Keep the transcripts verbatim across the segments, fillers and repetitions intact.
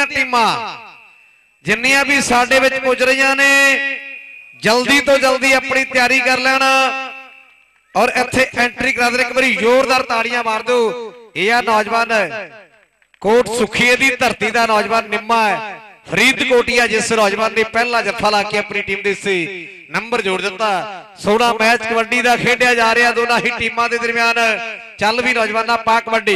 दियां टीमां जिन्नियां भी साडे विच पुज रहीआं ने जल्दी तो जल्दी अपनी तैयारी कर लेना और इत्थे एंट्री करा दे। एक बारी जोरदार ताड़ियां मार दो। यह नौजवान कोट सुखीए की धरती का नौजवान निम्मा है फरीदकोटिया जिस नौजवान ने पहला जफा ला के अपनी टीम दे से नंबर जोड़ दिता। सोलह मैच कबड्डी का खेडिया जा रहा दोनों ही टीमों के दरमियान। चल भी नौजवाना पा कबड्डी।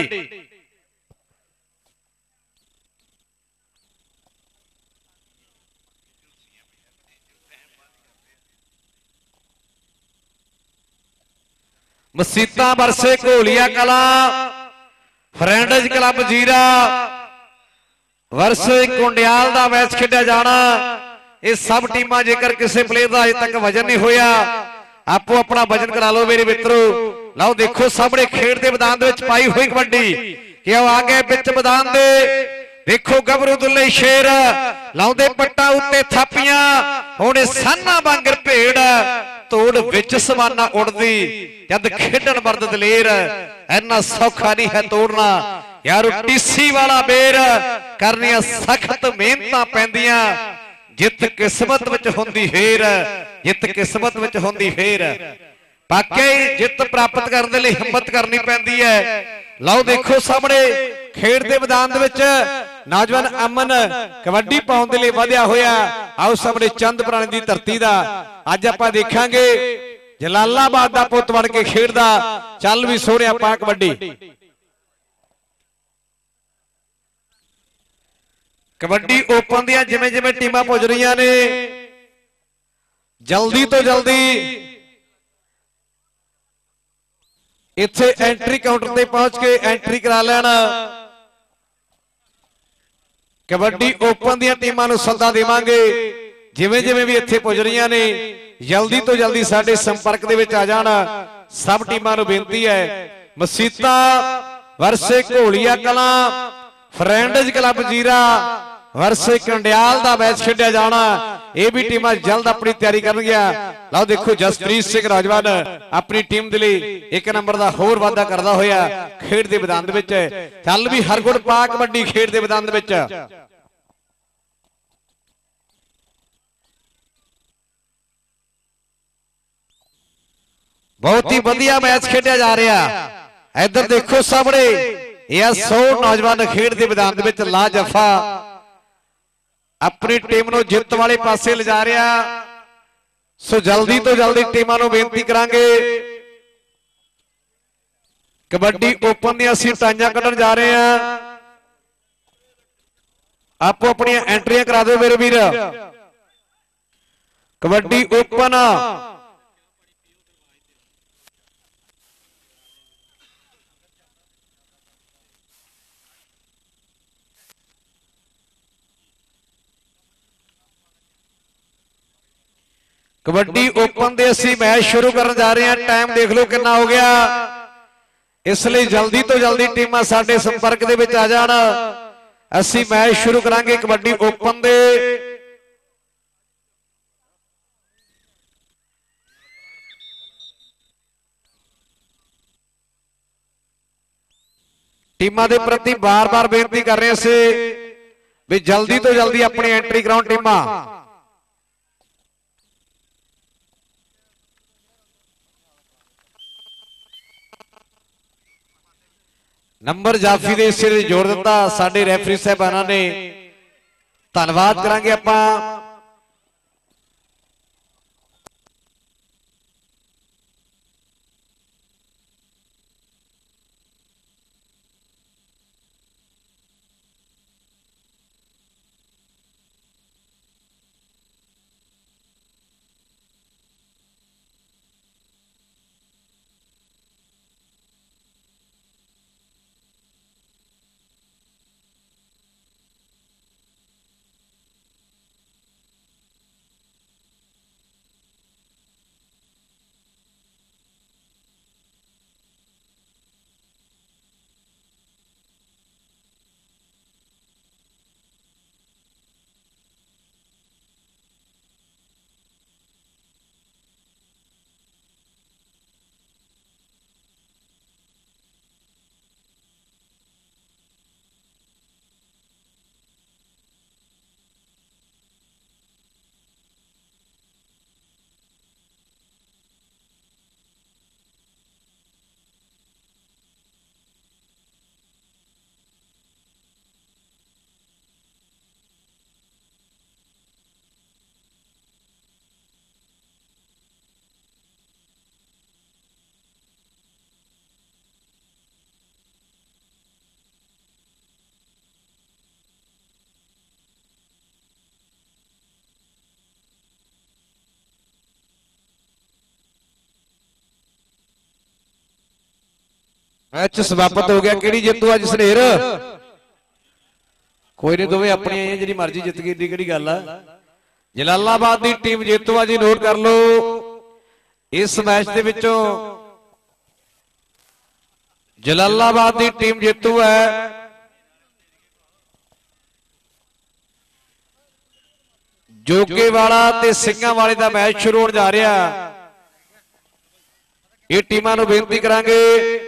मसीता बरसे घोलिया कला फ्रेंडज क्लब जीरा वर्ष कुंडियाल का मैच खेडिया जाना। ये सब टीमां जेकर किसी प्लेयर का अजे तक वजन नहीं होया आपो अपना वजन करा लो मेरे मित्रों। लो देखो सामने खेड के मैदान पाई हुई कबड्डी कि आ गए बिच मैदान दे। देखो गबरू दुल्ले शेर लाउंदे पट्टा उत्ते थापियां हुणे साना वांगर भेड़ तोड़ विच समाना उड़दी जद खेडन मर्द दलेर इन्ना सौखा नहीं है तोड़ना यार। टीसी वाला बेर करनिया सख्त मेहनत पैंदियां जित किस्मत विच हुंदी हेर जित किस्मत विच हुंदी हेर। बाकी जित प्राप्त करने के लिए हिम्मत करनी पैंदी है। लो देखो सामने खेड के मैदान नौजवान अमन कबड्डी पाउण दे लई वधिया होया। आओ सामने चंद पुराने की धरती का अज आपां देखांगे जलालाबाद का पुत बन के खेडदा। चल भी सोहणिया पा कबड्डी। कबड्डी ओपन दियां जिवें जिवें टीमां पुज रहीआं ने जल्दी तो जल्दी इत्थे एंट्री काउंटर पे पहुंच के एंट्री करा लेना। कबड्डी ओपन दियां टीमां नूं सद्दा देवांगे जिवें जिवें भी इत्थे पुज रहीआं ने जल्दी तो जल्दी साडे संपर्क दे विच आ जाना। सब टीमां नूं बेनती है Masita versus Gholia Kalan friends club Zira versus Kandiyal का मैच खेडिया जाना। ये भी टीमां जल्द अपनी तैयारी करनगियां। लो देखो जसप्रीत सिंह नौजवान अपनी टीम के लिए एक नंबर का होर वाधा करता होया खेड के मैदान दे विच। चल भी हरगुण पा कबड्डी खेड के मैदान दे विच। बहुत ही बढ़िया मैच खेडिया जा रहा। इधर देखो सामने यह सौ नौजवान खेड के मैदान दे विच ला जफा अपनी टीम नूं जित वाले पासे ले जा रहा। सो जल्दी तो जल्दी टीमां नूं बेनती करांगे कबड्डी ओपन दी असीं टाइयां कढण जा रहे हैं। आपो अपनी एंट्रियां करा दो मेरे वीर। कबड्डी ओपन कबड्डी ओपन दे असीं मैच शुरू करन जा रहे हैं। टाइम देख लो कितना हो गया। इसलिए जल्दी तो जल्दी टीमां साडे संपर्क दे विच आ जाण। असीं मैच शुरू करांगे कबड्डी ओपन दे। टीमां दे प्रति बार बार बेनती कर रहे से भी जल्दी तो जल्दी अपनी एंट्री कराओ टीमां। नंबर जाफी दे सिर जोड़ दिता साडे रेफरी साहबाना ने। धन्यवाद करांगे आपां। मैच समाप्त हो गया। किहड़ी जीतू अज सनेर? कोई नहीं, दोवें अपनी आई जी मर्जी जित गई दी किहड़ी गल है। जलालाबाद की टीम जीतू है जी, नोट कर लो। इस मैच के विचों जलालाबाद की टीम जीतू है। जोगेवाला ते सिंघांवाले का मैच शुरू होने जा रहा। ये टीमां नूं बेनती करांगे,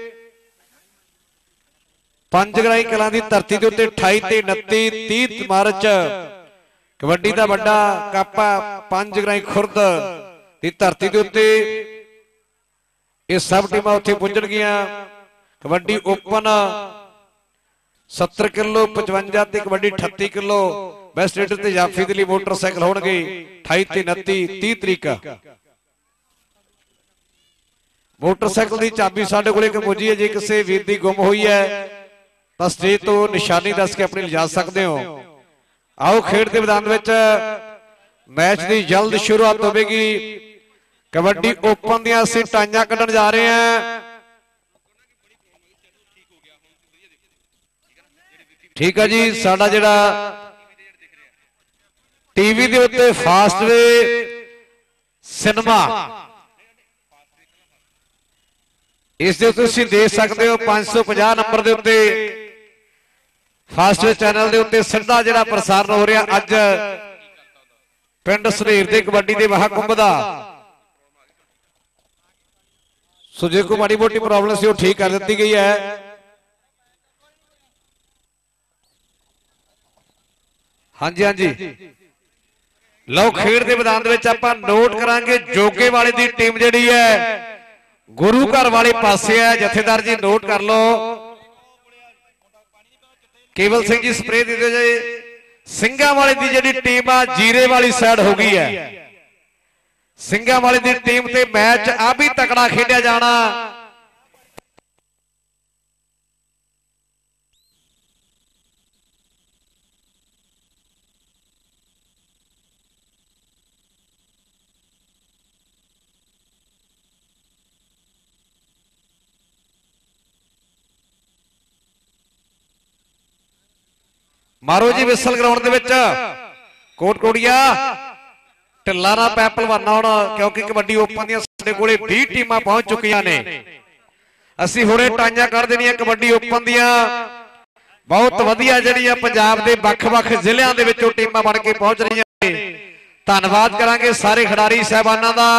पंचगराई कलां दी धरती के उत्ते अठाई ते उनती तीस मार्च कबड्डी का बड़ा कापा पंचगराई खुर्द की धरती के उत्ते ये सब टीमां उत्थे पुजणगियां। कबड्डी ओपन सत्तर किलो पचवंजा ते कबड्डी अठत्ती किलो बेस्ट रेडर ते जाफी दे लई मोटरसाइकिल होणगे अठाई ते उनती तीस तरीक। मोटरसाइकिल की चाबी साडे कोले मौजूद है, जे किसी वीर दी गुम हुई है तो स्टेज तो निशानी दस के अपनी लिजा सकते हो। आओ खेड के मैदान में मैच की जल्द शुरुआत होगी। कबड्डी ओपन दियां असीं टाइयां कढ़न जा रहे हैं। ठीक है जी, साडा जिहड़ा टीवी के उत्ते फास्ट वे सिनेमा इस दे तुसीं देख सकते हो पांच सौ पचास नंबर के उत्ते फास्ट वे चैनल के उत्ते सीधा जिहड़ा प्रसारण हो रहा अज पिंड सनेर दे कबड्डी के महाकुंभ का। सो जो कोई माड़ी मोटी प्रॉब्लम सी वो ठीक कर दी गई है। हाँ जी हाँ जी, लो खेड के मैदान में आप नोट करांगे जोगे वाले की टीम जिहड़ी है गुरु घर वाले पासे है। जथेदार जी नोट कर लो, केवल सिंह जी स्प्रे दे दो जी। सिंघां वाले की जिहड़ी टीम आ जीरे वाली साइड हो गई है। सिंघां वाले की टीम ते मैच आ भी तकड़ा खेडिया जाना। मारो जी विसल ग्राउंड के विच कोटकोड़िया ढिला ना पै पलवाना होना, क्योंकि कबड्डी ओपन दी साडे कोले बीस टीमां पहुंच चुकियां ने। असीं हुणे टाइयां कर देनियां कबड्डी ओपन दियां। बहुत वधिया जिहड़ियां पंजाब दे वख-वख जिल੍ਹਿਆਂ ਦੇ ਵਿੱਚੋਂ टीमां बन के पहुंच रहीआं ने। धन्नवाद करांगे सारे खिडारी साहबानां दा।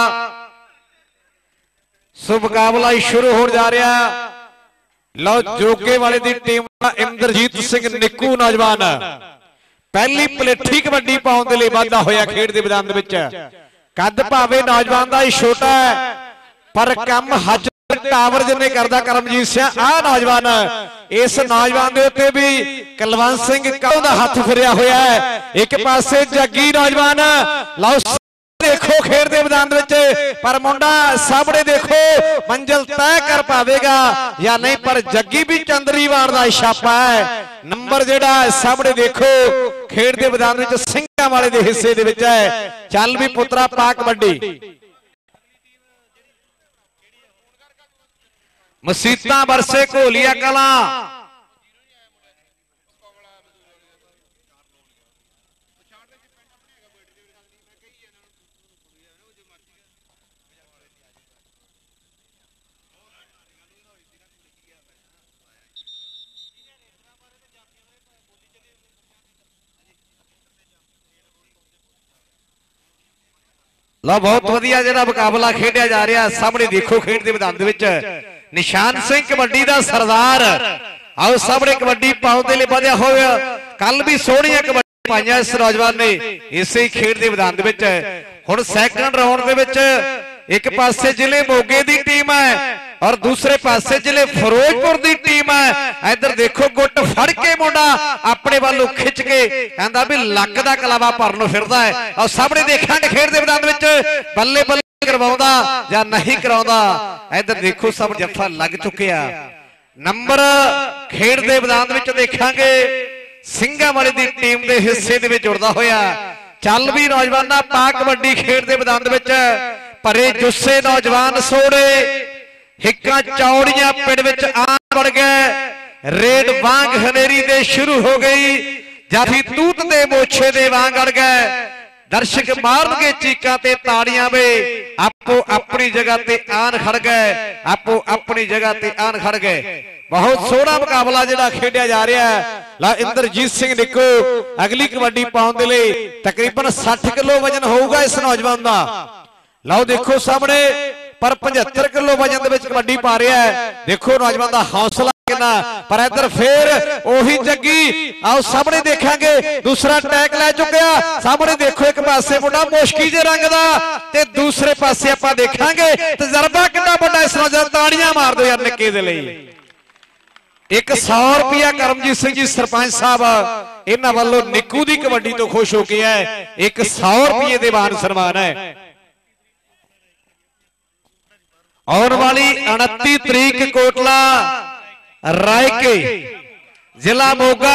सो मुकाबला शुरू होण जा रिहा। लो जोगे वाले दी टीम दा इंद्रजीत सिंह निक्कू नौजवान पहली पलेठी कबड्डी पाउण दे लई वाधा होया खेड दे मैदान दे विच। कद भावे नौजवान दा ही छोटा है पर कम हज टावर जिन्ने करदा करमजीत सिंह आ नौजवान। इस नौजवान दे उत्ते भी कुलवंत सिंह काऊ दा हथ फिरिया होया है। एक पासे जग्गी नौजवान लो देखो खेड दे मैदान विच पर मुंडा सामने देखो मंजिल तय कर पावेगा या नहीं, पर जग्गी भी चंद्रीवाड़ दा छापा है। नंबर जेड़ा सामने देखो खेड दे मैदान विच सिंघां वाले दे हिस्से दे विच है। चल भी पुत्रा पा कबड्डी। मसीतां बरसे घोलिया कलां लो बहुत वधिया जिहड़ा मुकाबला खेडिया जा रहा। सामने देखो खेड दे मैदान दे विच निशान सिंह कबड्डी दा सरदार। आओ सामने कबड्डी पाउण दे लई वधिया होया। कल भी सोहणियां कबड्डी पाईयां इस नौजवान ने इसे ही खेड दे मैदान दे विच। हुण सैकंड राउंड दे विच एक पासे जिले मोगे दी टीम है और दूसरे पासे जिले फिरोजपुर दी टीम है। इधर देखो गुट फड़ के मुंडा अपने वालों खिंच के कहंदा भी लक दा कलावा भरन फिरदा है। और सामने देखांगे खेड दे मैदान विच बल्ले बल्ले करवाउंदा या नहीं कराउंदा। इधर देखो सब जफ्फा लग चुके आ। नंबर खेड दे मैदान विच देखांगे सिंघां वाले दी टीम दे हिस्से दे विच जुड़दा होया। चल भी नौजवाना पा कबड्डी खेड दे मैदान दे विच भरे जुस्से नौजवान सोड़े हिक्का चौड़ियां पिंड विच आम पड़ गए। रेड वांग हनेरी दे शुरू हो गई, जाफी तूत दे मोछे दे वांग अड़ गए। दर्शक मारनगे चीकां ते ताड़ियां वे, आपो अपनी जगह ते आन खड़ गए, आपो अपनी जगह ते आन खड़ गए। बहुत सोहना मुकाबला जिहड़ा खेडिया जा रहा है। ला इंद्रजीत सिंह निक्कू अगली कबड्डी पाउण दे लई तकरीबन साठ किलो वजन होगा इस नौजवान का। लो देखो सामने पर पचहत्तर किलो वजन दे विच कबड्डी पा रहा है। देखो नौजवान का हौसला कितना। पर इधर फिर ओही जग्गी आओ सामने देखांगे, दूसरा टैक लै चुकिया। सामने देखो एक पासे मुंडा मुश्की जे रंग दा ते दूसरे पासे आपां देखांगे तजर्बा कितना बड़ा इस नौजवान। ताड़ियां मार दो यार निक्के दे लई। एक सौ रुपया करमजीत सिंह जी सरपंच साहब इन्हां वालों निक्कू दी कबड्डी तो खुश हो गया है। एक सौ रुपये दे मान सन्मान है। आने वाली उनती तरीक कोटला रायके जिला मोगा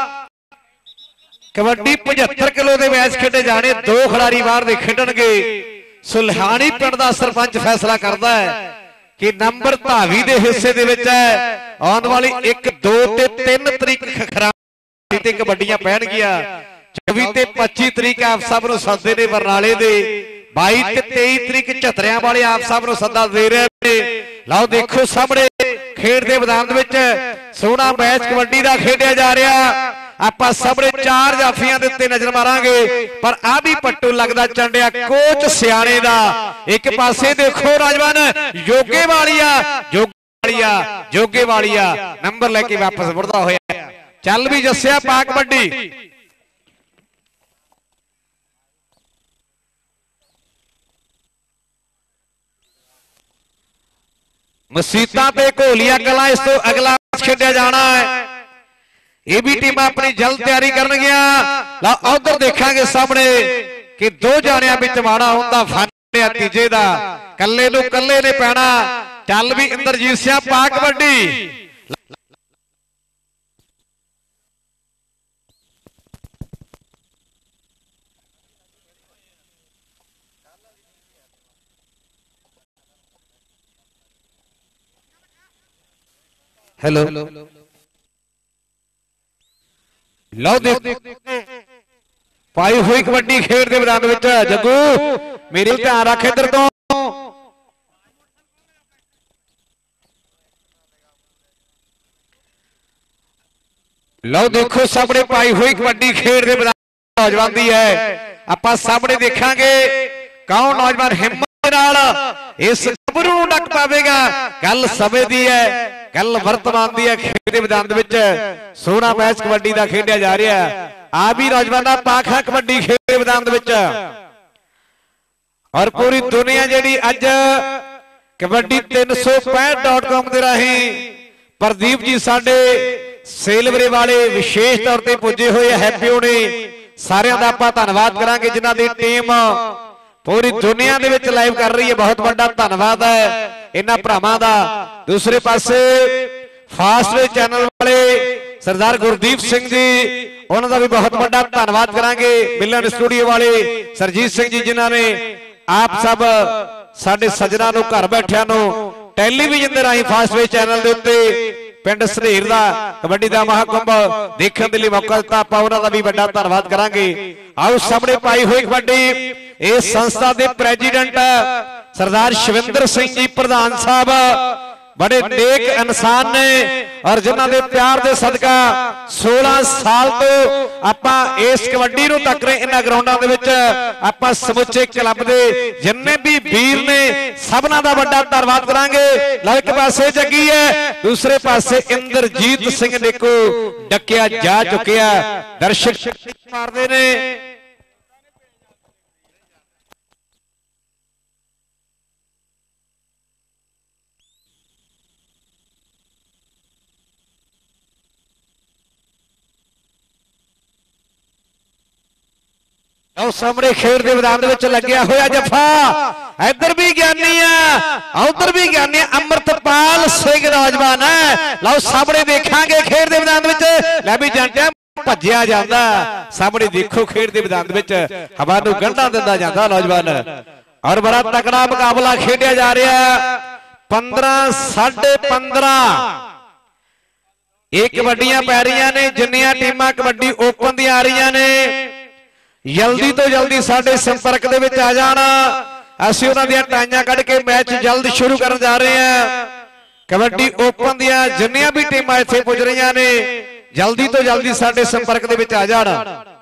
कबड्डी पचहत्तर किलो के मैच खेडे जाने। दो खिलाड़ी बाहर दे खेडणगे। सुल्हानी पिंड दा सरपंच फैसला करता है कि नंबर धावी दे हिस्से दे विच है। आने वाली एक दो ते तीन तरीक खराब ते कबड्डियां पैणगियां। चौबी ते पच्ची तरीक आप सब नूं सददे ने बरनाले दे। बाई ते तेईस तरीक झतरियां वाले आप सब नूं सदा दे रहे ने। लाओ देखो सामने खेड दे मैदान विच सोहना मैच कबड्डी दा खेडिया जा रहा। आपां सामने चार जाफियां दे उत्ते नजर मारांगे, पर आ भी पट्टू लगदा चंडिया कोच सियाणे दा। एक पासे देखो नौजवान योगे वालिया जोगे वालिया जोगे वालिया नंबर लेके वापस मुड़दा होया। चल भी जस्सिया पा कबड्डी। मसीतां ते घोलिया कला इस तो अगला खेडिया जाना है। ये भी टीम अपनी जल्द तैयारी करनगियां। उधर देखांगे सामने कि दो जानियां विच माड़ा हुंदा फन तीजे दा कल्ले नूं कल्ले ने पैना। चल भी इंद्रजीत सिंह पा कबड्डी। हेलो लो पाई हुई कबड्डी खेड दे मैदान विच। जग्गू मेरे ध्यान रख इधर तो। लो देखो सामने पाई हुई कबड्डी खेड दे मैदान नौजवान दी है। आपां सामने देखांगे कौन नौजवान हिम्मत नाल इस गबरू नूं डक पावेगा। गल समय दी है, गल वर्तमान दी है। खेड दे मैदान विच सोहना मैच कबड्डी दा खेडिया जा रहा है। आ भी नौजवाना पाखा कबड्डी खेड दे मैदान विच। और पूरी दुनिया जिहड़ी अज कबड्डी तीन सौ पैंठ डॉट कॉम दे राही प्रदीप जी साडे सेलवरे वाले विशेष तौर पर पुजे हुए हैप्पी होने सारिਆਂ ਦਾ ਆਪਾਂ ਧੰਨਵਾਦ ਕਰਾਂਗੇ जिन्हां दी टीम पूरी दुनिया दे विच लाइव कर रही है। बहुत बड़ा धन्यवाद है इन्हां भरावां दा। दूसरे पासे फास्टवे चैनल वाले सरदार गुरदीप सिंह जी उन्हां दा भी बहुत बड़ा धन्यवाद करांगे। मिलन स्टूडियो वाले सरजीत सिंह जी जिन्हां ने आप सब साडे सज्जनां नूं घर बैठिआं नूं टैलीविजन दे राहीं फास्टवे चैनल दे उत्ते पिंड सनेर दा कबड्डी दा महाकुंभ देखने के लिए मौका दिता। आपां उन्हां दा भी बड़ा धन्यवाद करांगे। आओ सामने पाई हुई कबड्डी इस संस्था के प्रेजिडेंट सरदार शिविंदर सिंह जी प्रधान साहब बड़े नेक इंसान ने और जिन्हां दे प्यार दे सदका सोलह साल तो आपां इस कबड्डी नूं तक रहे। इन्हां ग्राउंडां दे विच आपां समुचे क्लब दे जिन्ने भी वीर ने सबना दा बड़ा धन्यवाद करांगे। लो एक पासे जग्गी है, दूसरे पासे इंद्रजीत सिंह निक्कू डकिया जा चुके हैं। दर्शक मारदे ने सामने खेड के मैदान लग्या होया जफा। इधर भी ज्ञानी है उधर भी ज्ञानी है। अमृतपाल सिंह नौजवान है। लो सामने देखांगे खेड के मैदान लै भी जानते भज्या जाता। सामने देखो खेड के मैदान हवा नूं गंढा दिंदा जाता नौजवान। और बड़ा तकड़ा मुकाबला खेडिया जा रहा है। पंद्रह साढ़े पंद्रह ਇਹ ਕਬੱਡੀਆਂ ਪੈ ਰਹੀਆਂ ਨੇ ਜਿੰਨੀਆਂ ਟੀਮਾਂ ਕਬੱਡੀ ਓਪਨ ਦੀਆਂ ਆ ਰਹੀਆਂ ਨੇ ਜਲਦੀ ਤੋਂ ਜਲਦੀ ਸਾਡੇ ਸੰਪਰਕ ਦੇ ਵਿੱਚ ਆ ਜਾਣ। ਅਸੀਂ ਉਹਨਾਂ ਦੀਆਂ ਟਾਈਆਂ ਕੱਢ ਕੇ ਮੈਚ ਜਲਦ ਸ਼ੁਰੂ ਕਰਨ ਜਾ ਰਹੇ ਹਾਂ। ਕਬੱਡੀ ਓਪਨ ਦੀਆਂ ਜਿੰਨੀਆਂ ਵੀ ਟੀਮਾਂ ਇੱਥੇ ਪੁੱਜ ਰਹੀਆਂ ਨੇ ਜਲਦੀ ਤੋਂ ਜਲਦੀ ਸਾਡੇ ਸੰਪਰਕ ਦੇ ਵਿੱਚ ਆ ਜਾਣ।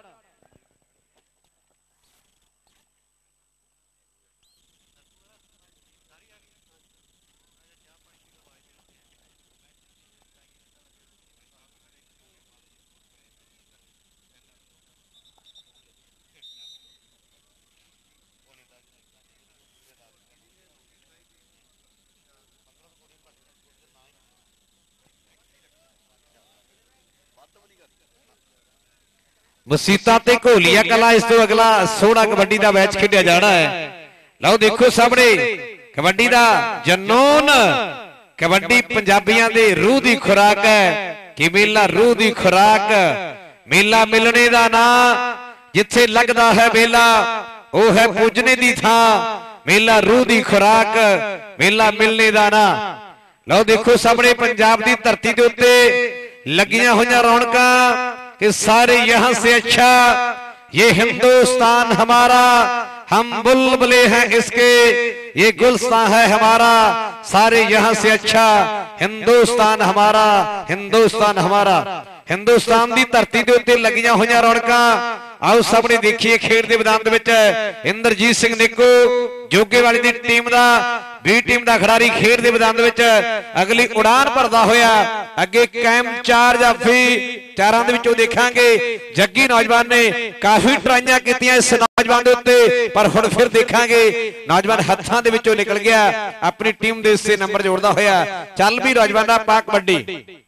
ਮਸੀਤਾਂ ਤੇ ਘੋਲੀਆ ਕਲਾ ਇਸ ਤੋਂ ਅਗਲਾ ਸੋਹਣਾ ਕਬੱਡੀ ਦਾ ਮੈਚ ਖੇਡਿਆ ਜਾਣਾ ਹੈ। ਲਓ ਦੇਖੋ ਸਾਹਮਣੇ ਕਬੱਡੀ ਦਾ ਜਨੂਨ। ਕਬੱਡੀ ਪੰਜਾਬੀਆਂ ਦੇ ਰੂਹ ਦੀ ਖੁਰਾਕ ਹੈ ਕਿ ਮੇਲਾ ਰੂਹ ਦੀ ਖੁਰਾਕ। ਮੇਲਾ ਮਿਲਣੇ ਦਾ ਨਾਂ ਜਿੱਥੇ ਲੱਗਦਾ ਹੈ ਮੇਲਾ ਉਹ ਹੈ ਪੁੱਜਣੇ ਦੀ ਥਾਂ। ਮੇਲਾ ਰੂਹ ਦੀ ਖੁਰਾਕ ਮੇਲਾ ਮਿਲਣੇ ਦਾ ਨਾਂ। ਲਓ ਦੇਖੋ ਸਾਹਮਣੇ ਪੰਜਾਬ ਦੀ ਧਰਤੀ ਦੇ ਉੱਤੇ ਲੱਗੀਆਂ ਹੋਈਆਂ ਰੌਣਕਾਂ कि सारे यहां से अच्छा ये हिंदुस्तान हमारा हम बुलबुले हैं इसके ये गुलस्तान है हमारा सारे यहां से अच्छा हिंदुस्तान हमारा हिंदुस्तान हमारा। हिंदुस्तान की धरती के उत्ते लगियां होइयां रौनकां आओ सामने देखिए खेड दे मैदान दे विच इंद्रजीत सिंह निक्कू जोगेवाली दी टीम दा बी टीम दा खिडारी खेड दे मैदान दे विच अगली उड़ान भरदा होया अगे कैम चार जाफी चारां दे विचों देखांगे जग्गी नौजवान ने काफी ट्राइयां कीतियां इस नौजवान दे उत्ते पर हुण फिर देखांगे नौजवान हत्थां दे विचों निकल गया अपनी टीम दे हिस्से नंबर जोड़दा होया। चल भी नौजवान दा पा कबड्डी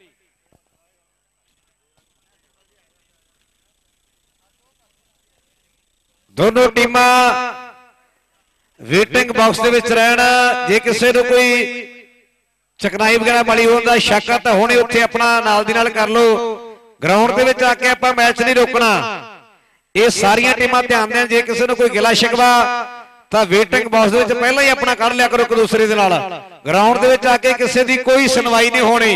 दोनों टीमां वेटिंग बॉक्स दे विच रहन। जे किसी नूं कोई चकनाई वगैरह वाली होने का शक है तो हुणे उत्थे अपना नाल दी नाल कर लो। ग्राउंड दे विच आके आपां मैच नहीं रोकना। ये सारियां टीमां ध्यान दें जे किसी नूं कोई गिला शिकवा तो वेटिंग बॉक्स दे विच पहलां ही अपना कर लिया करो एक दूसरे दे नाल। ग्राउंड दे विच आके किसी दी कोई सुनवाई नहीं होनी।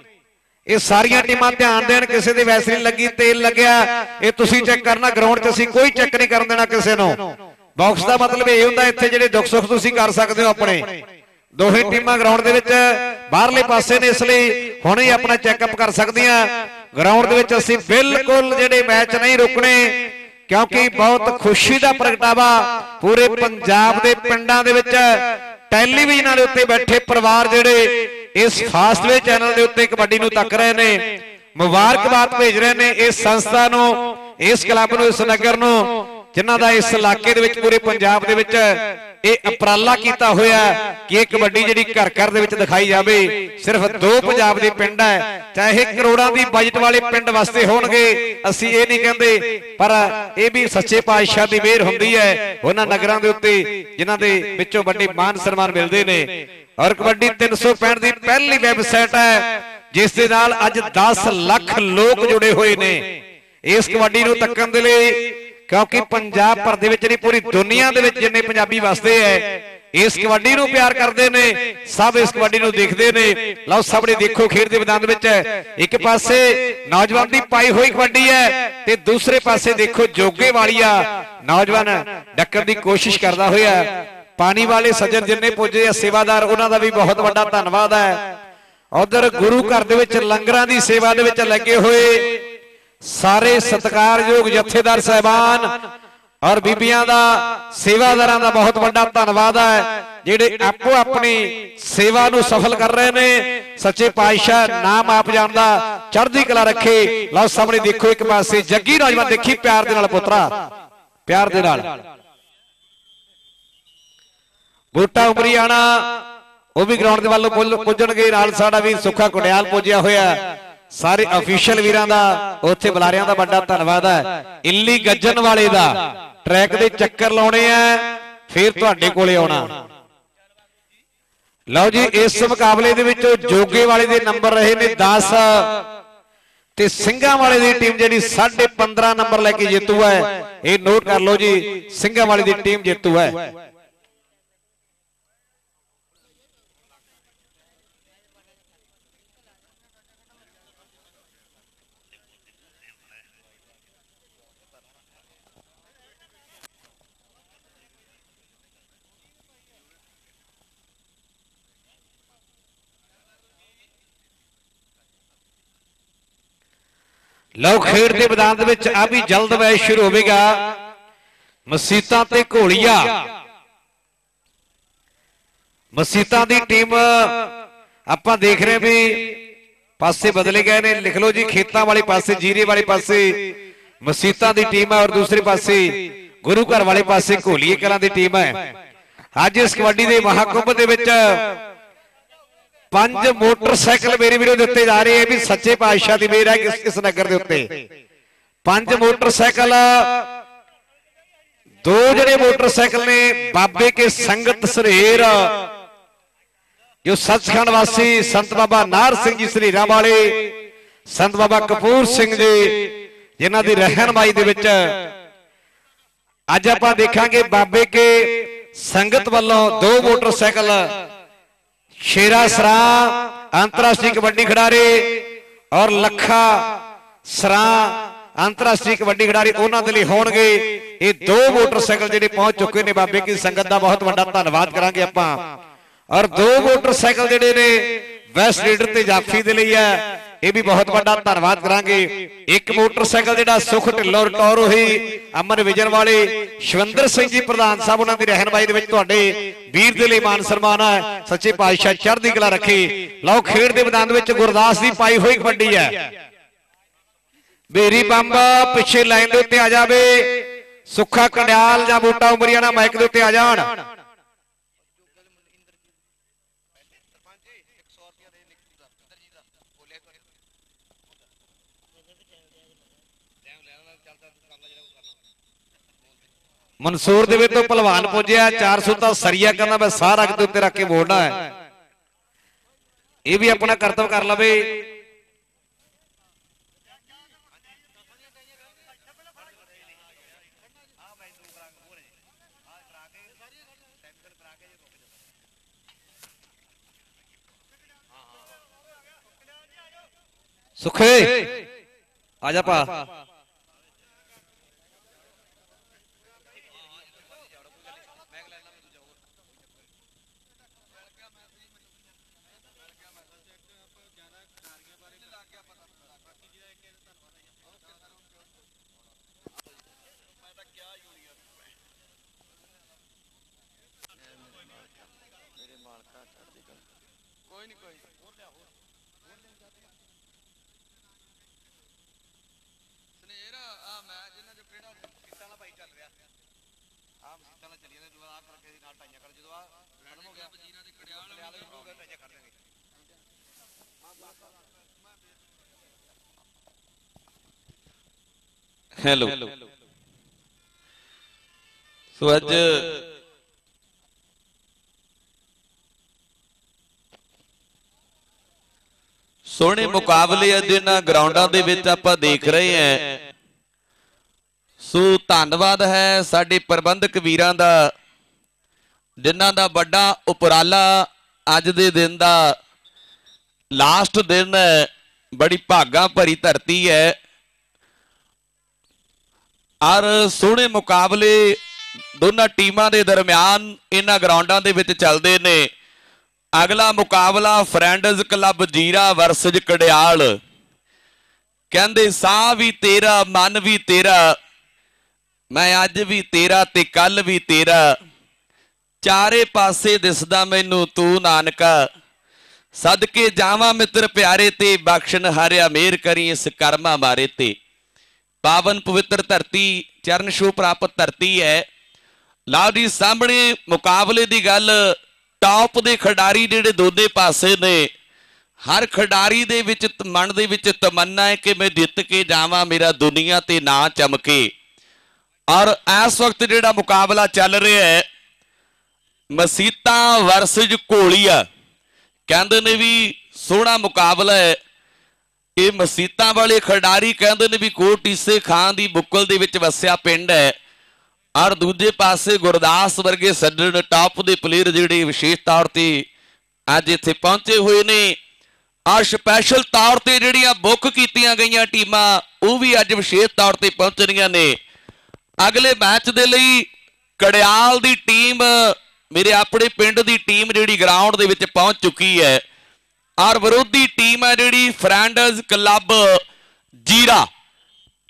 ये सारियां टीमां ध्यान देन किसी दी वैसलीन लगी तेल लग्या ये तुसीं चेक करना। ग्राउंड च असीं कोई चेक नहीं करन देना किसी नूं। बॉक्स का मतलब यह होंदा इत्थे जिहड़े दुख सुख तुसीं कर सकदे हो अपने। दोहे टीमां ग्राउंड दे विच बाहरले पासे ने इसलिए हुणे ही अपना चैकअप कर सकदियां। ग्राउंड दे विच असीं बिल्कुल जिहड़े मैच नहीं रोकने क्योंकि बहुत खुशी का प्रगटावा पूरे पंजाब दे पिंडां दे विच टैलीविजनां दे उत्ते बैठे परिवार जिहड़े इस फास्टवे चैनल के उत्ते कबड्डी नूं तक रहे ने मुबारकबाद भेज रहे ने इस संस्था नूं इस क्लब नूं इस नगर नूं जिन्हां दा इस इलाके दे विच पूरे पंजाब दे विच ਇਹ ਉਪਰਾਲਾ ਕੀਤਾ ਹੋਇਆ कि ਇਹ कबड्डी ਜਿਹੜੀ घर घर ਦੇ ਵਿੱਚ ਦਿਖਾਈ ਜਾਵੇ। सिर्फ दो पंजाब ਦੇ ਪਿੰਡ ਹੈ ਚਾਹੇ ਕਰੋੜਾਂ ਦੀ ਬਜਟ ਵਾਲੇ ਪਿੰਡ ਵਾਸਤੇ ਹੋਣਗੇ ਅਸੀਂ ਇਹ ਨਹੀਂ ਕਹਿੰਦੇ ਪਰ ਇਹ ਵੀ ਸੱਚੇ ਪਾਤਸ਼ਾਹ ਦੀ ਮਿਹਰ ਹੁੰਦੀ ਹੈ ਉਹਨਾਂ ਨਗਰਾਂ ਦੇ ਉੱਤੇ ਜਿਨ੍ਹਾਂ ਦੇ ਵਿੱਚੋਂ ਵੱਡੇ ਮਾਨ ਸਨਮਾਨ ਮਿਲਦੇ ਨੇ। ਔਰ कबड्डी तीन सौ पैंठ ਦੀ ਪਹਿਲੀ ਵੈਬਸਾਈਟ ਹੈ ਜਿਸ ਦੇ ਨਾਲ ਅੱਜ दस ਲੱਖ ਲੋਕ ਜੁੜੇ ਹੋਏ ਨੇ ਇਸ कबड्डी ਨੂੰ ਤੱਕਣ ਦੇ ਲਈ क्योंकि पंजाब भर दे विच नहीं पूरी दुनिया दे विच जिन्ने पंजाबी वसदे है इस कबड्डी नूं प्यार करदे ने सब इस कबड्डी नूं देखदे ने। लो सामने देखो खेड दे मैदान विच एक पासे नौजवान दी पाई हुई कबड्डी है ते दूसरे पासे देखो जोगे वालिया नौजवान डक्कन दी कोशिश करदा होया। पानी वाले सज्जन जिन्ने पुजे सेवादार उन्हां दा भी बहुत बड़ा धन्नवाद है। उधर गुरु घर दे विच लंगरां दी सेवा दे विच लगे होए सारे सत्कारयोग जथेदार साहबान और बीबियां दा सेवादारां दा बहुत बड़ा धन्नवाद है जिहड़े आपो अपनी सेवा नूं सफल कर रहे ने। सच्चे पातशाह नाम आप जानदा चढ़दी कला रखे। लो सामने देखो एक पासे जग्गी नौजवान देखी प्यार दे नाल पुत्रा प्यार दे नाल बूटा उमरीआना वो भी ग्राउंड दे वालों पुजणगे नाल साडा वीर सुखा कुंडियाल पुजया होया। सारे ऑफिशियल वीरां दा उत्थे बुलारियां दा बड़ा धन्नवाद है। इल्ली गज्जन वाले दा ट्रैक दे चक्कर लाउणे आ फिर तुहाडे कोले आउणा। लो जी इस मुकाबले दे विच जोगे वाले दे नंबर रहे ने दस ते सिंघां वाले दी टीम जिहड़ी साढ़े पंद्रह नंबर लैके जेतू है ये नोट कर लो जी सिंघां वाले दी टीम जेतू है। लो खेड के मैदान आ भी जल्द मैच शुरू होगा। मसीतां ते घोलिया मसीतां दी टीम आपां देख रहे भी पासे बदले गए ने। लिख लो जी खेतां वाले पासे जीरे वाले पासे मसीतां दी टीम है और दूसरे पासे गुरु घर वाले पासे घोलीए कलां दी टीम है। अज इस कबड्डी के महाकुंभ दे विच पंज मोटरसाइकिल मेरे वीरों दे उत्ते जा रहे हैं भी सच्चे पातशाह दी मेहर है किस किस नगर दे उत्ते पंज मोटरसाइकिल दो जने मोटरसाइकिल ने बाबे के संगत सरेर जो सचखंड वासी संत बाबा नार सिंह जी सरीरा वाले संत बाबा कपूर सिंह जी जिन्हां दी रहनुमाई दे विच अज आपां देखांगे बाबे के संगत वालों दो मोटरसाइकिल शेरा सरा अंतरराष्ट्रीय कबड्डी खिडारी और लखा सरा अंतरराष्ट्रीय कबड्डी खिडारी उन्हां दे लई होणगे। ये दो मोटरसाइकिल जिहड़े पहुंच चुके ने बाबे की संगत का बहुत बड़ा धन्नवाद करांगे आपां। और दो मोटरसाइकिल जिहड़े ने वैस्ट लीडर ते जाफी दे लई है ये भी बहुत बड़ा धन्नवाद करांगे। एक मोटरसाइकिल जिहड़ा सुख ढिल्लों टोरो ही अमन विजन वाले शविंदर सिंह जी प्रधान साहब उन्हां दी रहनुमाई दे विच तुहाडे वीर दे लई मान सन्मान है। सच्चे पातशाह चढ़दी कला रखे। लो खेड दे मैदान विच गुरदास दी पाई हुई कबड्डी है। बेरी बंब पिछे लाइन दे उत्ते आ जावे। सुखा कंडियाल जां बूटा उमरियाना माइक दे उत्ते आ जाण। मंसूर दे तो पहलवान पुजया चार सौ तो सरिया करना मैं सारा अग उत्ते रख के बोलना है। ये भी अपना कर्तव्य कर लवे। सुखे आजा पा हेलो सो अज सोहने मुकाबले अज इन्हां ग्राउंडां दे विच आपां देख रहे हैं। सो धन्नवाद है साडे प्रबंधक वीरां दा जिन्हां दा वड्डा उपराला अज दे दिन दा लास्ट दिन है। बड़ी भागा भरी धरती है और सोहने मुकाबले दोनों टीमां दे दरम्यान इन्हां ग्राउंडां दे विच चलदे ने। अगला मुकाबला friends club Zira versus Kadiyal. कहंदे साह भी तेरा मन भी तेरा मैं अज भी तेरा ते कल भी तेरा चारे पासे दिसदा मैनू तू नानका सदके जावां मित्र प्यारे ते बख्शन हारिया मेहर करी इस कर्मा मारे ते। पावन पवित्र धरती चरण छू प्राप्त धरती है। लाओ जी सामने मुकाबले की गल टॉप के खिडारी जिहड़े दोने पासे ने हर खिडारी दे विच मन दे विच तमन्ना है कि मैं जित के जावां मेरा दुनिया ते ना चमके। और इस वक्त जिहड़ा मुकाबला चल रहा है मसीता वर्सेज घोलिया कहंदे ने भी सोहना मुकाबला है। ये मसीता वाले खिडारी कहते ने भी कोट ईसे खान की बुक्कल दे विच वसिया पिंड है और दूजे पासे गुरदास वर्गे सज्जन टॉप के प्लेयर जिहड़े विशेष तौर पर अज इत्थे पहुंचे हुए ने और स्पैशल तौर पर जिहड़ियां बुक कीतियां गईयां टीमां वो भी अज विशेष तौर पर पहुंच रही ने। अगले मैच दे लई कड़ियाल की टीम मेरे अपने पिंड की टीम जिहड़ी ग्राउंड दे विच पहुंच चुकी है और विरोधी टीम है जिहड़ी फ्रेंड्स क्लब जीरा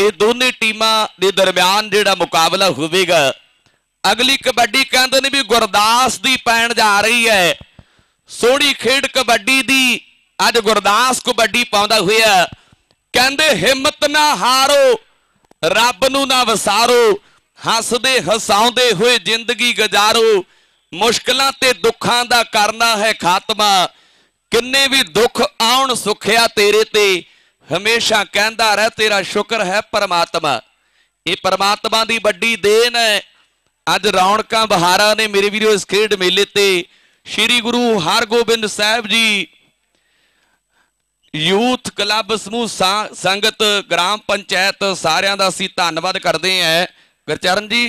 ये दोनों टीमां दे दरम्यान जिहड़ा मुकाबला होवेगा। अगली कबड्डी कहते ने भी गुरदास दी पैण जा रही है। सोहनी खेड कबड्डी दी अज गुरदास कबड्डी पाउंदा होया। कहंदे हिम्मत ना हारो, रब नूं ना वसारो, हसदे हसाउंदे हुए जिंदगी गुजारो, मुश्किलां ते दुखां दा करना है खात्मा, किन्ने भी दुख आउण सुखिया तेरे ते, हमेशा कहंदा रह तेरा शुक्र है परमात्मा। ये परमात्मा दी वड्डी देन है। अज रौनकां बहारां ने मेरे वीरो इस खेड मेले ते श्री गुरु हरगोबिंद साहब जी यूथ क्लब समूह संगत ग्राम पंचायत सारियां दा असीं धन्नवाद करते हैं। गुरचरण जी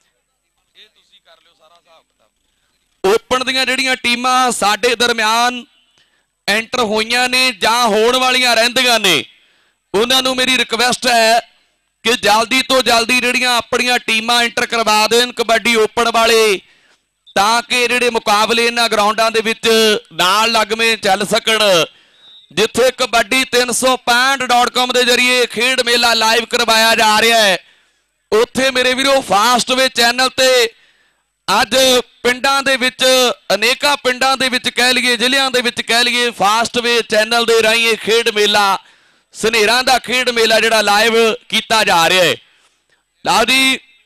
ओपन दियां जिहड़ियां टीमां साडे दरम्यान एंटर होईयां ने जां होण वालियां रहिंदियां ने, उन्हां नूं मेरी रिक्वेस्ट है कि जल्दी तो जल्दी जिहड़ियां अपणियां टीमां एंटर करवा देण कबड्डी ओपन वाले, ताकि जिहड़े मुकाबले इन्हां ग्राउंडां दे विच नाल लगमे चल सकण। जिथे कबड्डी तीन सौ पैंठ डॉट कॉम के जरिए खेड मेला लाइव करवाया जा रहा है, उत्थे मेरे वीरो फास्टवे चैनल ते अज पिंडां दे विच अनेका पिंडां दे विच कह लीए जिलियां दे विच कह लीए फास्टवे चैनल दे राही खेड मेला सनेरां दा खेड मेला जिहड़ा लाइव कीता जा रहा है। लाओ जी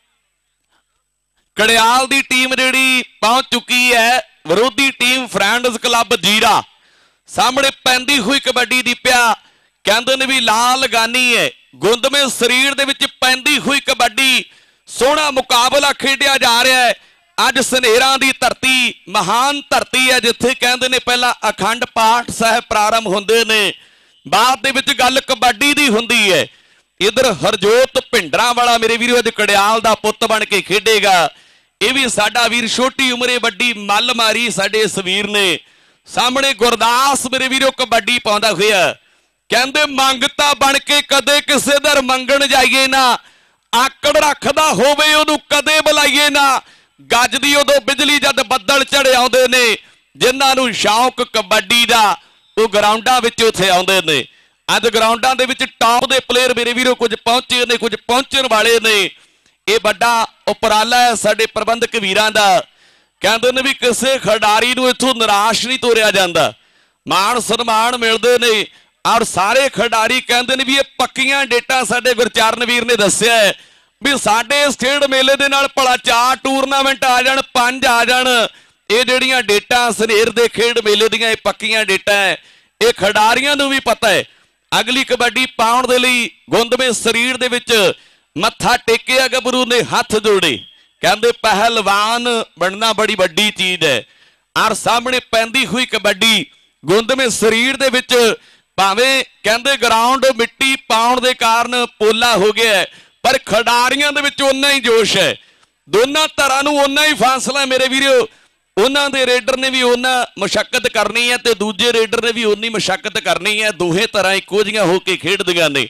कड़ियाल दी टीम जिहड़ी पहुंच चुकी है, विरोधी टीम फ्रेंड्स क्लब जीरा सामने पैंदी हुई कबड्डी दी पिया। कहंदे ने भी लाल गानी है, गुंदमे शरीर दे विच पैंदी हुई कबड्डी, सोहना मुकाबला खेडिया जा रहा है। अज सनेरां दी धरती महान धरती है, जिथे कहंदे ने पहला अखंड पाठ साहब प्रारंभ हुंदे ने, बाद दे विच गल कबड्डी दी हुंदी है। इधर हरजोत भिंडरा वाला मेरे वीरो अज कड़ियाल दा पुੱਤ बन के खेडेगा। यह भी साडा वीर छोटी उमरे वड्डी मल मारी साडे इस वीर ने। सामने गुरदास मेरे वीरो कबड्डी पाउंदा होया। कहंदे मंगता बन के कदे किसे दर मंगण जाइए ना, आकड़ रखदा होवे ओनू कदे बुलाइए ना, गजदी उदों बिजली जद बदल चढ़ आउंदे ने, जिन्हां नूं शौक कबड्डी दा वो ग्राउंडां विच उत्थे आउंदे ने। अज ग्राउंडां दे विच टॉप दे प्लेयर मेरे वीरो कुछ पहुंचे ने, कुछ पहुंचण वाले ने। ये बड़ा उपराला है साडे प्रबंधक वीरां दा। कहंदे ने भी किसी खिडारी नूं इत्थों निराश नहीं तोरिया जांदा, मान सन्मान मिलदे ने। और सारे खिडारी कहंदे ने भी ये पक्कियां डेटां साडे गुरचरण वीर ने दस्सिआ है भी साडे इस खेड मेले दे नाल भला चार टूरनामेंट आ जाण, पंज आ जाण। ये जिहड़ियां डेटां सनेर दे खेड मेले दीयां ये पक्कियां डेटां है, ये खिडारियां नूं भी पता है। अगली कबड्डी पाउण दे लई गुंदमे शरीर दे विच मत्था टेकिया, गभरू ने हथ जोड़े। कहंदे पहलवान बनना बड़ी वड्डी चीज है। और सामने पैंदी हुई कबड्डी गुंदमे शरीर दे विच भावें कहंदे ग्राउंड मिट्टी पाउण दे कारण पोला हो गया है, पर खिडारियां दे विच उन्ना ही जोश है। दोनों धरां नूं उन्ना ही फासला मेरे वीरो, उन्हां दे रेडर ने भी उन्ना मशक्कत करनी है ते दूजे रेडर ने भी उन्नी मशक्कत करनी है। दोहें धरां इक्को जिहियां होके खेडदियां ने।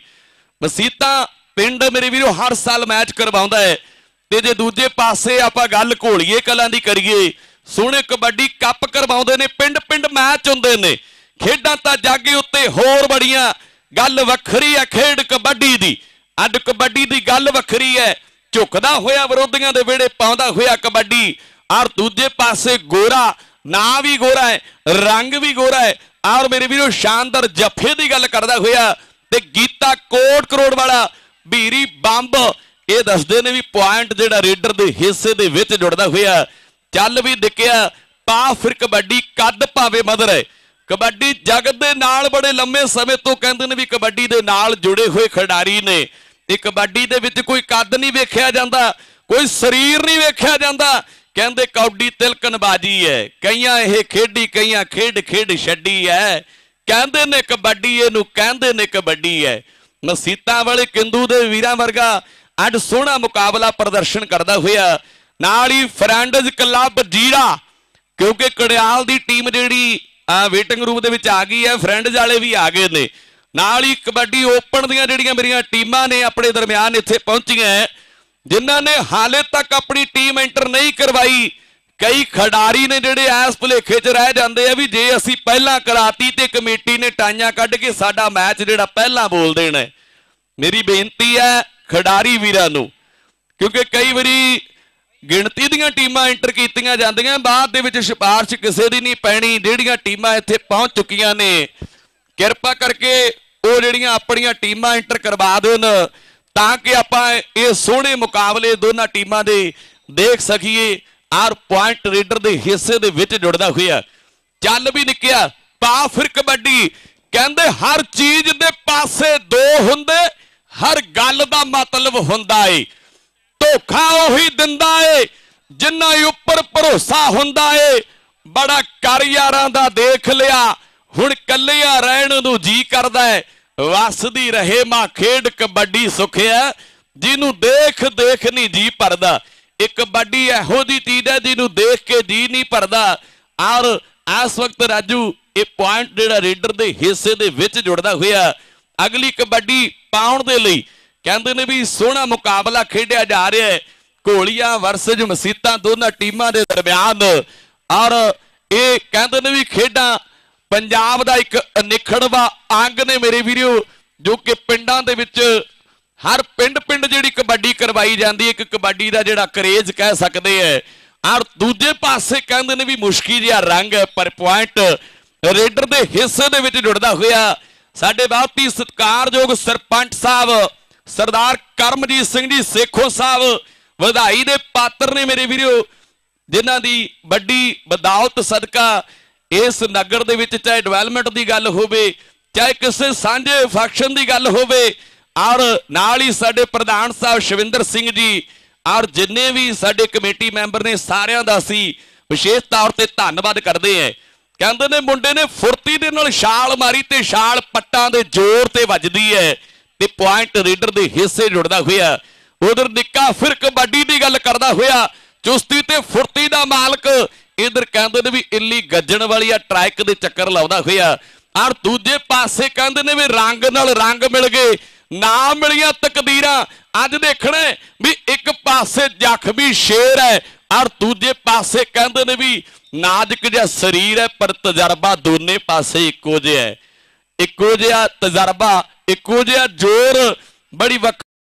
मसीता पिंड मेरे वीरो हर साल मैच करवाउंदा है, ते जे दूजे पासे आपां गल घोलीए कलां दी करिए, सोहणे कबड्डी कप करवाउंदे ने, पिंड पिंड मैच हुंदे ने। खेडां तां जागे उत्ते होर बड़ियां, गल वखरी है खेड कबड्डी दी। अज कबड्डी दी गल वखरी है, झुकदा होया विरोधियां दे विहड़े पाउंदा होया कबड्डी। और दूजे पासे गोरा, ना भी गोरा है, रंग भी गोरा है। और मेरे वीरो शानदार जफे की गल करदा होया ते गीता कोट करोड़ वाला बीरी बंब ये दसदे ने भी पॉइंट जिहड़ा रेडर दे हिस्से दे विच जुड़दा होया। चल भी दिखिया पा फिर कबड्डी कद भावे मदर है। कबड्डी जगत दे नाल बड़े लंबे समय तो कहंदे ने भी कबड्डी दे नाल जुड़े हुए खिडारी ने। ते कबड्डी दे विच कोई कद नहीं वेखिया जांदा, कोई शरीर नहीं वेखिया जांदा। कहंदे कौडी तिलकनबाजी है, कईयां यह खेडी कईयां खेड खेड छड्डी है। कहंदे ने कबड्डी इहनूं कहंदे ने कबड्डी है। मसीतां वाले किंदू दे वीरां वर्गा अज सोहना मुकाबला प्रदर्शन करदा होया। नाल ही फ्रेंड्स क्लब जीरा, क्योंकि कड़ियाल दी टीम जिहड़ी वेटिंग रूम दे विच आ गई है, फ्रेंड्स वाले भी आ गए ने। नाल ही कबड्डी ओपन दियां जिहड़ियां मेरियां टीमां ने अपने दरम्यान इत्थे पहुंचियां है, जिन्हां ने हाले तक अपनी टीम एंटर नहीं करवाई। कई खिडारी ने जिहड़े इस भुलेखे च रह जांदे आ भी जे असीं पहलां कराती ते कमेटी ने टाइयां कढ के साडा मैच जिहड़ा पहलां बोल देना है। मेरी बेनती है खिडारी वीरां नूं, क्योंकि कई बारी गिणती दीयां टीमां इंटर कीतियां जांदियां, बाद दे विच सिफारिश किसी दी नहीं पैनी। जिहड़ियां टीमां इत्थे पहुंच चुकियां ने किरपा करके वो जिहड़ियां अपणियां टीमां इंटर करवा देण, तां कि आपां इह सोहणे मुकाबले दोनां टीमां दे देख सकीए। और पॉइंट रेडर दे हिस्से दे विच जुड़दा होया चल भी निकिया पा फिर कबड्डी। कहंदे हर चीज दे पासे दो हुंदे, हर गल दा मतलब हुंदा है। धोखा उही दिंदा है जिन्हां उपर भरोसा हुंदा है। बड़ा कर यारां दा देख लिया, हुण कल्लिया रहण नूं जी करदा है। वसदी रहे मां खेड कबड्डी सुखिया, जिन्हों देख देख नहीं जी भरदा। एक कबड्डी इहो जी चीज है जिन्हों देख के जी नहीं भरदा। और इस वक्त राजू ये पॉइंट जिहड़ा रेडर दे हिस्से दे विच जुड़दा होया अगली कबड्डी पाउण दे लई कहंदे ने भी सोहना मुकाबला खेडिया जा रहा है। घोलिया वर्सेज मसीतां दोनों टीमां दे दरम्यान। और ये कहंदे ने भी खेडां पंजाब दा एक अनिखड़वा अंग ने मेरे वीडियो, जो कि पिंडां दे विच हर पिंड पिंड जिहड़ी कबड्डी करवाई जाती है, एक कबड्डी का जिहड़ा करेज कह सकते हैं। और दूजे पासे कहंदे ने भी मुश्किल जिहा रंग है, पर पॉइंट रेडर दे हिस्से दे विच जुड़दा होया साडे बहुत ही सत्कारयोग सरपंच साहब सरदार करमजीत सिंह जी सेखों साहब वधाई दे पात्र ने मेरे वीडियो, जिन्हां दी वड्डी बदौलत सदका इस नगर दे विच चाहे डिवेलपमेंट की गल होवे, चाहे किसी सांझे फंक्शन की गल होवे, और नाल ही साडे प्रधान साहब शविंदर सिंह जी और जिन्ने भी साडे कमेटी मैंबर ने सारियां दा असीं विशेष तौर ते धन्नवाद करते हैं। कहंदे ने मुंडे ने फुर्ती दे नाल छाल मारी ते छाल पट्टां दे जोर ते वजदी है ते पॉइंट रेडर दे हिस्से जुड़दा होया। उधर निक्का फिर कबड्डी की गल करदा होया चुस्ती ते फुर्ती दा मालक, इधर कहंदे ने भी इल्ली गज्जण वाली ट्रैक दे चक्कर लाउंदा होया। और दूजे पासे कहंदे ने भी रंग नाल रंग मिल गए, ना मिलिया तकदीरां। अज देखना भी एक पासे जख्मी शेर है और दूजे पासे कहंदे ने भी नाजुक जिहा शरीर है, पर तजर्बा दोने पासे इक्को जिहा है। इक्को जिहा तजर्बा, इक्को जिहा जोर, बड़ी वक